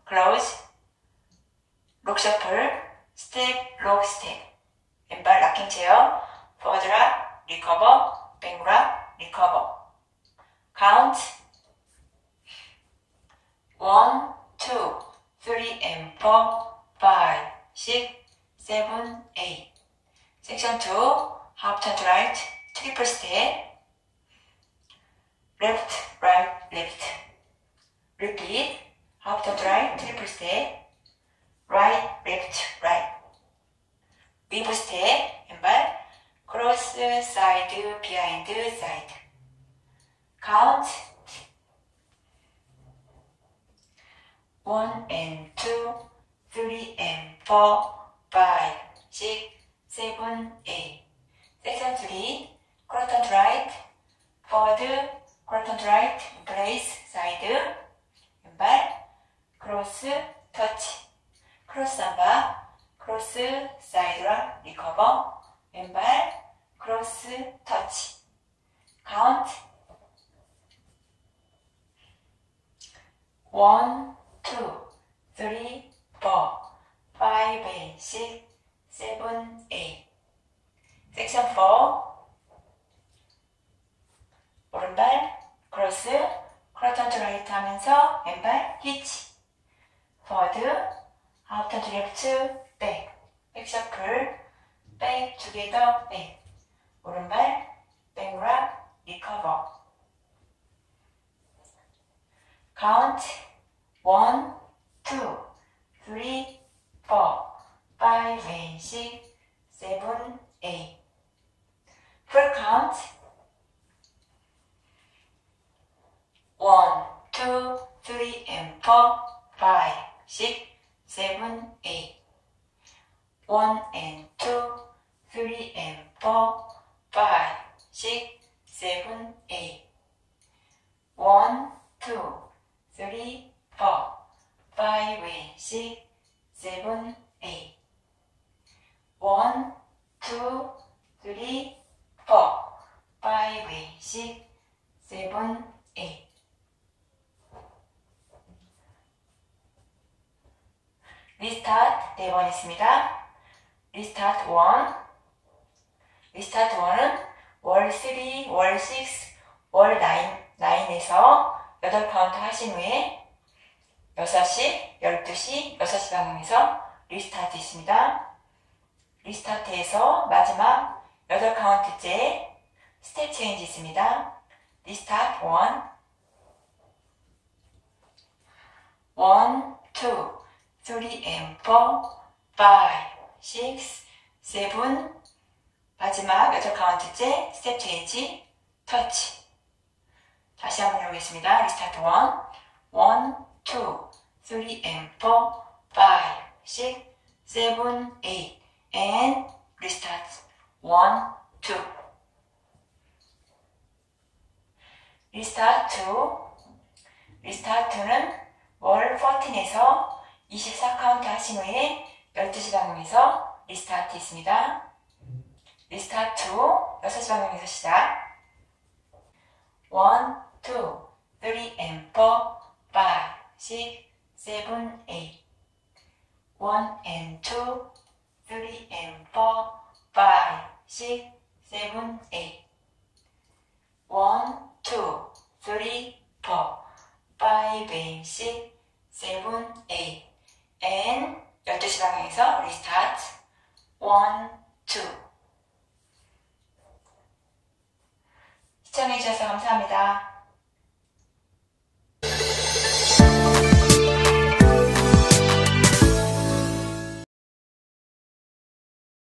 close, lock shuffle, step, lock step. 왼발 락킹 체어, forward rock, recover, back rock, recover. count 1, 2, 3 and 4, 5, 6, 7, 8. section 2, half turn to right, triple step, left, right, left. repeat, half turn to right, triple step, right, left, right. weave step, 왼발, cross, side, behind, side. count 1 and 2, 3 and 4, 5, 6, 7, 8. section 3, quarter turn to right, forward, quarter turn to right, place, side, 왼발, cross, touch, cross 한바, cross, side rock, recover, 왼발, cross, touch. count 1, 2, 3, 4, 5, and 6, 7, 8. section 4, 오른발, cross, quarter turn to right 하면서 왼발, hitch, forward, half turn to left, back, back shuffle, back together, back. 오른발, back rock, recover. count 1, 2, 3, 4, 5, and 6, 7, 8. full count 1, 2, 3, and 4, 5, 6, 7, 8. 1 and 2, 3 and 4, 5, 6, 7, 8. 1, 2, 3, 4, 5, and 6, 7, 8. 1, 2, 3, 4, 5, and 6, 7, 8. 리스타트 4번 있습니다. 리스타트 1. 리스타트 1은 월 3, 월 6, 월 9에서 8카운트 하신 후에 6시, 12시, 6시 방향에서 리스타트 있습니다. 리스타트에서 마지막 8카운트째 스텝 체인지 있습니다. 리스타트 1, 1, 2, 3 and 4, 5, 6, 7. 마지막 8카운트째 스텝 체인지 터치. 다시 한번 해보겠습니다. 리스타트 1, 1, 2, 3 and 4, 5, 6, 7, 8. and 리스타트 1, 2. 리스타트 2. 리스타트는 월 14에서 24카운트 하신 후에 12시 방향에서 리스타트 있습니다. 리스타트 2, 6시 방향에서 시작. 1, 2, 3 and 4, 5, 6, 7, 8. 1 and 2, 3 and 4, 5, 6, 7, 8. 1, 2, 3, 4, 5 and 6, 7, 8. and 12시 방향에서 리스타트 1,